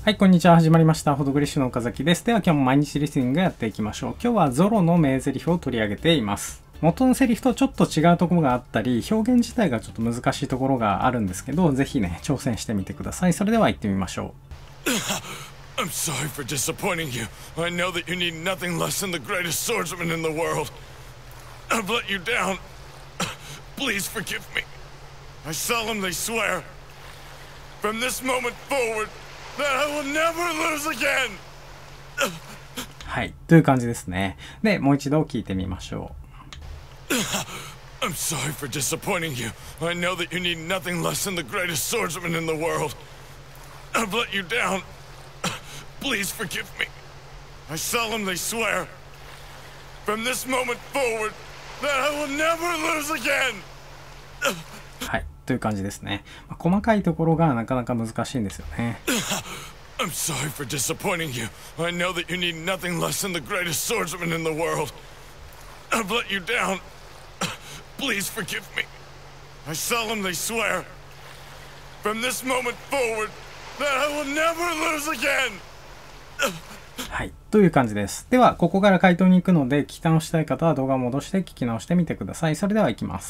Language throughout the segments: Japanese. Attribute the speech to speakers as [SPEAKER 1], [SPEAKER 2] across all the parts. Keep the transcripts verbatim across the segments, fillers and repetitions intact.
[SPEAKER 1] はい、こんにちは。始まりました。フォトグリッシュの岡崎です。では今日も毎日リスニングやっていきましょう。今日はゾロの名台詞を取り上げています。元のセリフとちょっと違うところがあったり、表現自体がちょっと難しいところがあるんですけど、ぜひね、挑戦してみてください。それでは行ってみましょう。
[SPEAKER 2] I'm sorry for disappointing you. I know that you need nothing less than the greatest swordsman in the world. I've let you down. Please forgive me. I solemnly swear, from this moment forward, that I will never lose again.
[SPEAKER 1] はい、という感じですね。で、もう一度聞いてみましょ
[SPEAKER 2] う。I'm sorry for disappointing you. I know that you need nothing less than the greatest swordsman in the world. I've let you down. Please forgive me. I solemnly swear, from this moment forward, that I will never lose again.
[SPEAKER 1] はい、という感じですね。まあ、細かいところがなかなか難しいんですよね。
[SPEAKER 2] I'm sorry for disappointing you. I know that you need nothing less than the greatest swordsman in the world. I've let you down. Please forgive me. I solemnly swear, from this moment forward, that I will never lose again.
[SPEAKER 1] はい、という感じです。では、ここから回答に行くので、聞き直したい方は動画を戻して聞き直してみてください。それでは行きます。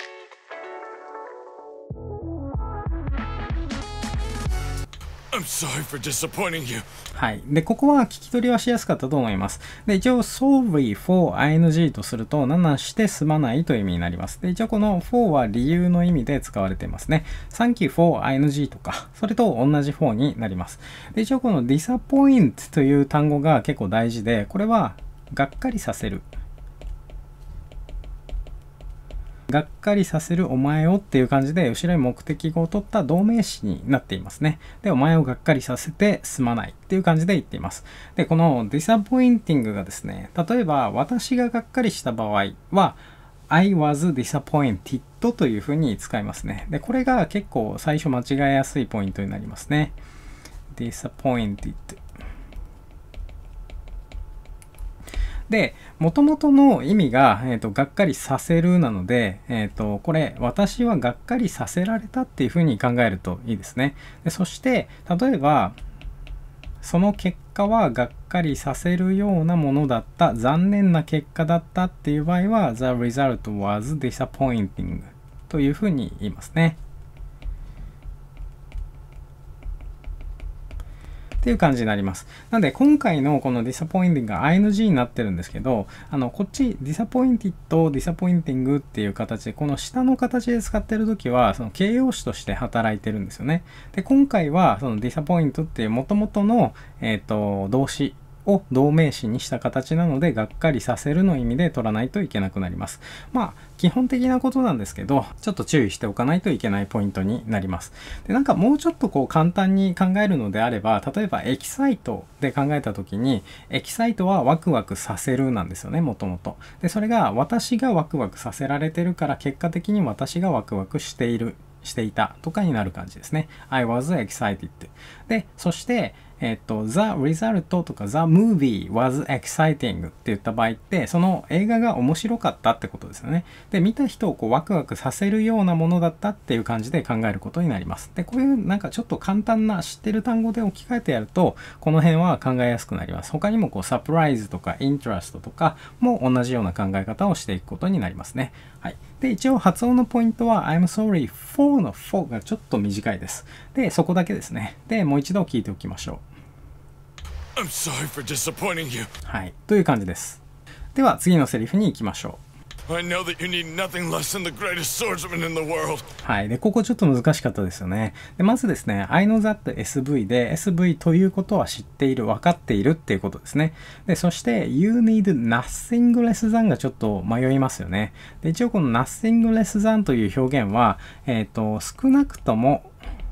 [SPEAKER 2] I'm sorry for disappointing you.
[SPEAKER 1] はい。で、ここは聞き取りはしやすかったと思います。で、一応、sorry for ing とすると、なんなんしてすまないという意味になります。で、一応この for は理由の意味で使われていますね。thank you for ing とか、それと同じ for になります。で、一応この disappoint という単語が結構大事で、これはがっかりさせる。がっかりさせるお前をっていう感じで後ろに目的語を取った動名詞になっていますね。で、お前をがっかりさせてすまないっていう感じで言っています。で、この disappointing がですね、例えば私ががっかりした場合は I was disappointed というふうに使いますね。で、これが結構最初間違えやすいポイントになりますね。disappointed。で、元々の意味が、えーと、がっかりさせるなので、えーと、これ、私はがっかりさせられたっていうふうに考えるといいですね。で、そして、例えば、その結果はがっかりさせるようなものだった、残念な結果だったっていう場合は、The result was disappointing というふうに言いますね。っていう感じになります。なので、今回のこの disappointing が ing になってるんですけど、あの、こっち disappointed、disappointing っていう形で、この下の形で使ってるときは、その形容詞として働いてるんですよね。で、今回は、その disappoint っていう元々の、えっと、動詞を動名詞にした形なので、がっかりさせるの意味で取らないといけなくなります。まあ、基本的なことなんですけど、ちょっと注意しておかないといけないポイントになります。で、なんかもうちょっとこう簡単に考えるのであれば、例えばエキサイトで考えたときに、エキサイトはワクワクさせるなんですよね、もともと。で、それが私がワクワクさせられてるから、結果的に私がワクワクしている。していたとかになる感じですね。I was excited. で、そして、えっと、The result とか The movie was exciting って言った場合って、その映画が面白かったってことですよね。で、見た人をこうワクワクさせるようなものだったっていう感じで考えることになります。で、こういうなんかちょっと簡単な知ってる単語で置き換えてやると、この辺は考えやすくなります。他にもこうサプライズとかイントラストとかも同じような考え方をしていくことになりますね。はい。で、一応発音のポイントは I'm sorry for の for がちょっと短いです。で、そこだけですね。で、もう一度聞いておきましょう。
[SPEAKER 2] I'm sorry for disappointing you.
[SPEAKER 1] はい。という感じです。では、次のセリフに行きましょ
[SPEAKER 2] う。I know that you need nothing less than the greatest swordsman in the world.
[SPEAKER 1] はい。で、ここちょっと難しかったですよね。で、まずですね、I know that エスブイ で エスブイ ということは知っている、分かっているっていうことですね。で、そして You need nothing less than がちょっと迷いますよね。で、一応この nothing less than という表現は、えっと、少なくとも、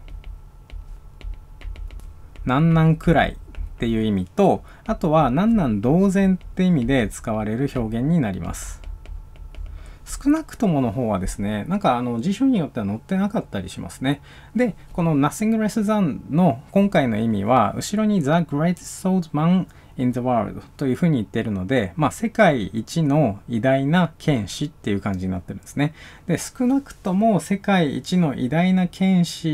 [SPEAKER 1] なんなんくらいっていう意味と、あとはなんなん同然って意味で使われる表現になります。少なくともの方はですね、なんかあの辞書によっては載ってなかったりしますね。で、この nothing less than の今回の意味は、後ろに the greatest swordsman in the world というふうに言っているので、まあ世界一の偉大な剣士っていう感じになってるんですね。で、少なくとも世界一の偉大な剣士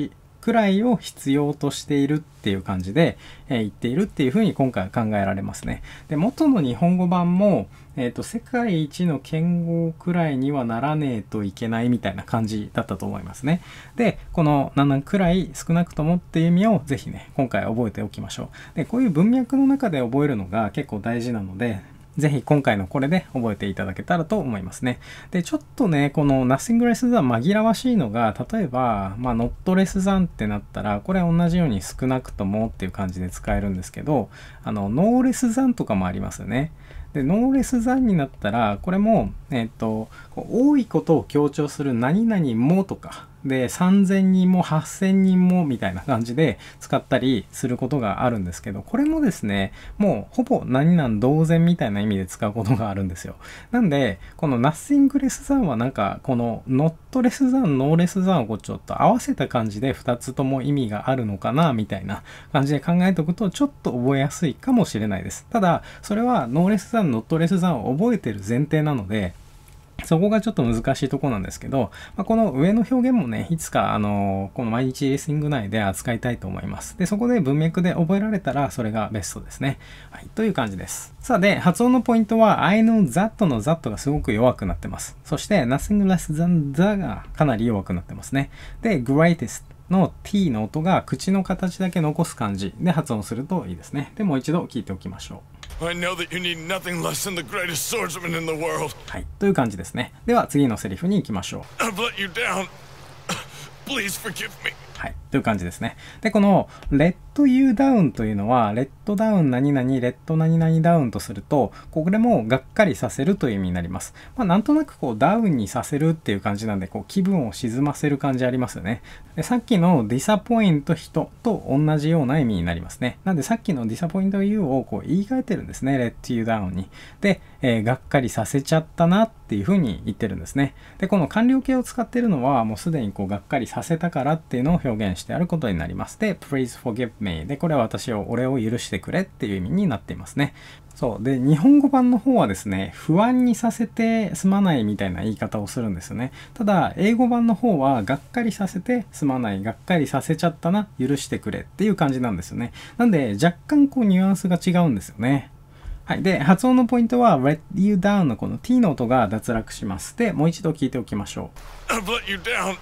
[SPEAKER 1] くらいを必要としているっていう感じで、えー、言っているっていうふうに今回は考えられますね。で、元の日本語版も、えっと、世界一の剣豪くらいにはならねえといけないみたいな感じだったと思いますね。で、このななくらい少なくともっていう意味をぜひね、今回覚えておきましょう。で、こういう文脈の中で覚えるのが結構大事なので、ぜひ今回のこれで覚えていただけたらと思いますね。で、ちょっとね、この Nothing less than 紛らわしいのが、例えば、まあ、not less than ってなったら、これ同じように少なくともっていう感じで使えるんですけど、あの、no less than とかもありますよね。で、ノーレス残になったら、これも、えっと、多いことを強調する何々もとか、で、さんぜんにんもはっせんにんもみたいな感じで使ったりすることがあるんですけど、これもですね、もうほぼ何々同然みたいな意味で使うことがあるんですよ。なんで、この Nothing less than はなんか、この not less than、no less than をこうちょっと合わせた感じでふたつとも意味があるのかな、みたいな感じで考えておくと、ちょっと覚えやすいかもしれないです。ただ、それは no less than、not less than を覚えてる前提なので、そこがちょっと難しいところなんですけど、まあ、この上の表現もね、いつか、あの、この毎日リスニング内で扱いたいと思います。で、そこで文脈で覚えられたら、それがベストですね。はい、という感じです。さあ、で、発音のポイントは、I know that の that がすごく弱くなってます。そして、nothing less than the がかなり弱くなってますね。で、greatestの t の音が口の形だけ残す感じで発音するといいですね。で、もう一度聞いておきましょう。
[SPEAKER 2] I know that you need nothing less than the greatest swordsman in the world.
[SPEAKER 1] はい、という感じですね。では次のセリフに行きましょう。
[SPEAKER 2] I've let you down. Please forgive me.
[SPEAKER 1] はい、という感じですね。で、この let you down というのは let down 何々 let 何々 down とすると、これもがっかりさせるという意味になります。まあ、なんとなくこうダウンにさせるっていう感じなんで、こう気分を沈ませる感じありますよね。で、さっきの disappoint 人と同じような意味になりますね。なんでさっきの disappoint you をこう言い換えてるんですね。let you down に。で、えー、がっかりさせちゃったなっていうふうに言ってるんですね。で、この完了形を使ってるのはもうすでにこうがっかりさせたからっていうのを表現してあることになります。で、please forgive me。で、これは私を、俺を許してくれっていう意味になっていますね。そう。で、日本語版の方はですね、不安にさせてすまないみたいな言い方をするんですよね。ただ、英語版の方は、がっかりさせてすまない、がっかりさせちゃったな、許してくれっていう感じなんですよね。なんで、若干こうニュアンスが違うんですよね。はい。で、発音のポイントは、let you down のこの t の音が脱落します。で、もう一度聞いておきましょ
[SPEAKER 2] う。I've let you down.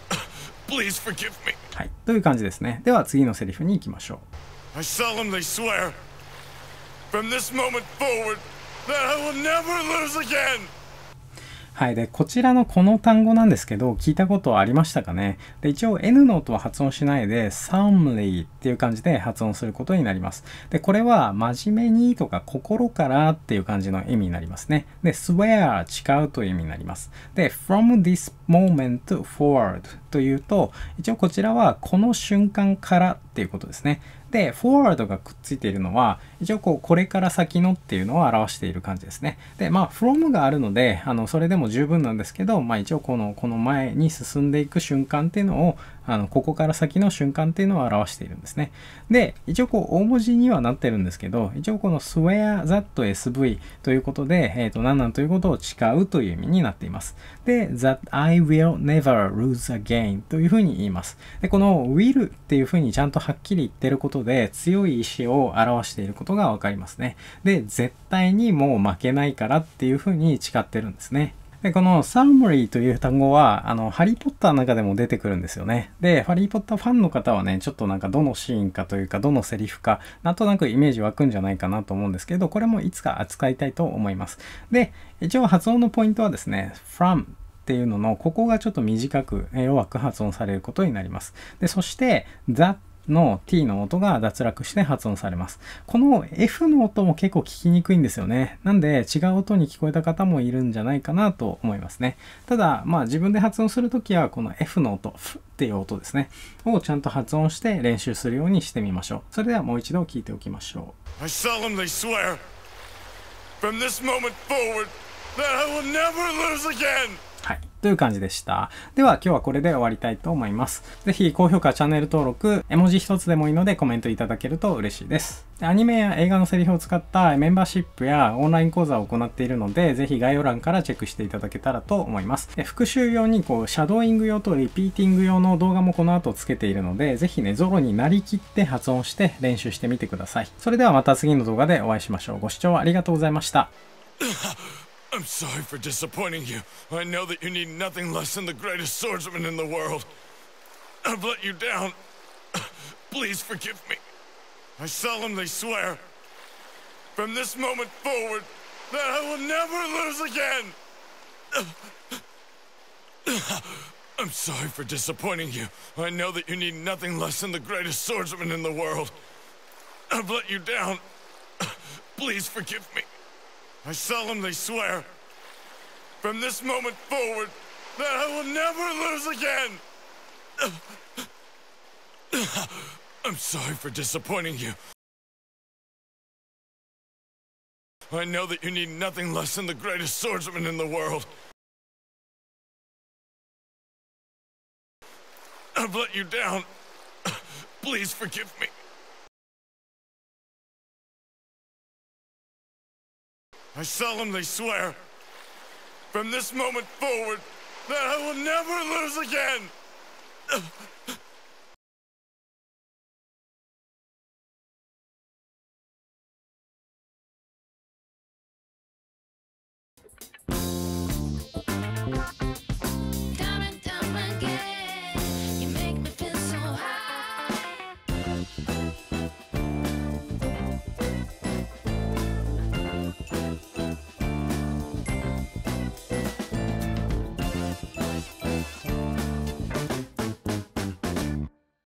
[SPEAKER 2] Please forgive me.
[SPEAKER 1] はい。という感じですね。では、次のセリフに行きましょう。
[SPEAKER 2] I solemnly swear, from this moment forward, that I will never lose again.
[SPEAKER 1] はい。で、こちらのこの単語なんですけど、聞いたことはありましたかね。で、一応 N の音は発音しないで、solemnly っていう感じで発音することになります。で、これは真面目にとか心からっていう感じの意味になりますね。で、swear 誓うという意味になります。で、from this moment forward というと、一応こちらはこの瞬間からっていうことですね。で、forward がくっついているのは、一応こう、これから先のっていうのを表している感じですね。で、まあ、from があるので、あの、それでも十分なんですけど、まあ一応この、この前に進んでいく瞬間っていうのを、あの、ここから先の瞬間っていうのを表しているんですね。で、一応こう、大文字にはなってるんですけど、一応この swear that エスブイ ということで、えっと、何々ということを誓うという意味になっています。で、that I will never lose again というふうに言います。で、この will っていうふうにちゃんとはっきり言ってることで、強い意志を表していることがわかりますね。で、絶対にもう負けないからっていうふうに誓ってるんですね。で、この summary という単語は、あの、ハリーポッターの中でも出てくるんですよね。で、ハリーポッターファンの方はね、ちょっとなんかどのシーンかというか、どのセリフか、なんとなくイメージ湧くんじゃないかなと思うんですけど、これもいつか扱いたいと思います。で、一応発音のポイントはですね、fromっていうのの、ここがちょっと短く弱く発音されることになります。で、そして、thatの t の音が脱落して発音されます。この f の音も結構聞きにくいんですよね。なんで違う音に聞こえた方もいるんじゃないかなと思いますね。ただ、まあ自分で発音するときはこの f の音、f っていう音ですね。をちゃんと発音して練習するようにしてみましょう。それではもう一度聞いておきましょ
[SPEAKER 2] う。I solemnly swear, from this moment forward, that I will never lose again.
[SPEAKER 1] はい。 という感じでした。では今日はこれで終わりたいと思います。ぜひ高評価、チャンネル登録、絵文字一つでもいいのでコメントいただけると嬉しいです。アニメや映画のセリフを使ったメンバーシップやオンライン講座を行っているので、ぜひ概要欄からチェックしていただけたらと思います。復習用にこうシャドーイング用とリピーティング用の動画もこの後つけているので、ぜひね、ゾロになりきって発音して練習してみてください。それではまた次の動画でお会いしましょう。ご視聴ありがとうございました。
[SPEAKER 2] I'm sorry for disappointing you. I know that you need nothing less than the greatest swordsman in the world. I've let you down. Please forgive me. I solemnly swear, from this moment forward, that I will never lose again. I'm sorry for disappointing you. I know that you need nothing less than the greatest swordsman in the world. I've let you down. Please forgive me. I solemnly swear, from this moment forward, that I will never lose again. I'm sorry for disappointing you. I know that you need nothing less than the greatest swordsman in the world. I've let you down. Please forgive me. I solemnly swear, from this moment forward, that I will never lose again!
[SPEAKER 3] Time and time again, you make me feel so high.